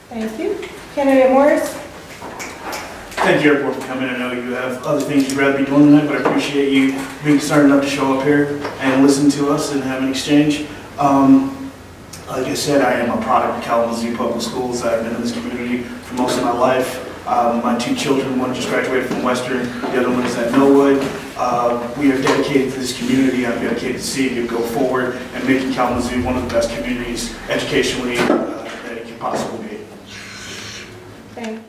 Thank you. Candidate Morris? Thank you, everyone, for coming. I know you have other things you'd rather be doing tonight, but I appreciate you being smart enough to show up here and listen to us and have an exchange. Like I said, I am a product of Kalamazoo Public Schools. I've been in this community for most of my life. My two children, one just graduated from Western, the other one is at Millwood. We are dedicated to this community. I'm dedicated to seeing it go forward and making Kalamazoo one of the best communities educationally that it can possibly be. Thank you.